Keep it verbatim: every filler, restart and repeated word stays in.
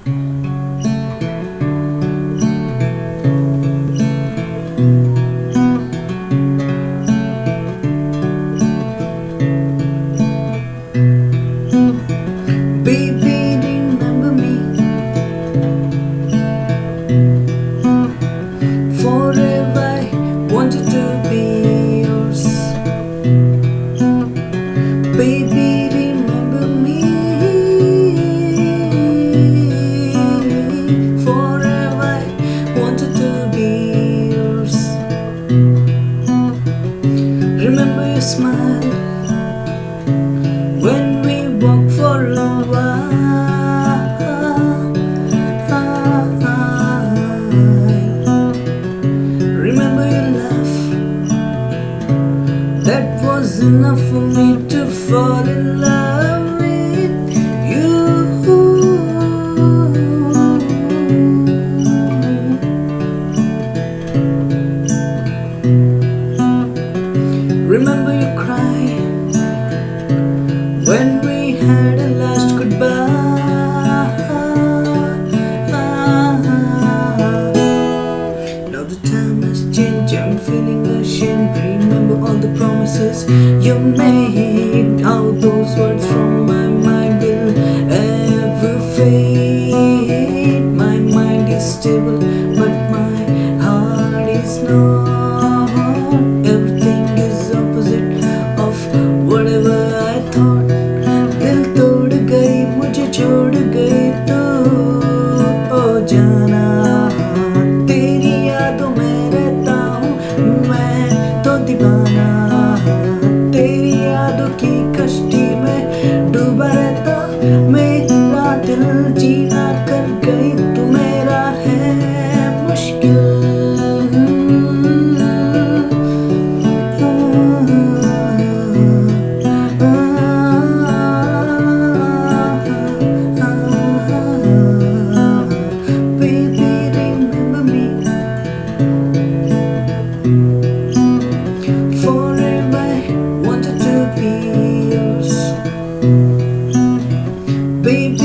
Baby, remember me. Forever I wanted to be yours. Baby, remember me. Forever I wanted to be yours. Remember your smile when we walk for a while. Remember your laugh, that was enough for me to fall in love with you. Remember your cry when we had a last goodbye. Now the time has changed, I'm feeling ashamed. Remember all the promises you made, how those words from my mind will ever fade. My mind is stable, but my heart is not. Everything is opposite of whatever I thought. दिल तोड़ गई, मुझे छोड़ गई तो ओ जाना। तेरी यादों में रहता हूँ मैं तो दीवाना। तेरी यादों की कश्ती में डूबा रहता मेरा दिल। जीना कर गई तू मेरा है मुश्किल। Baby,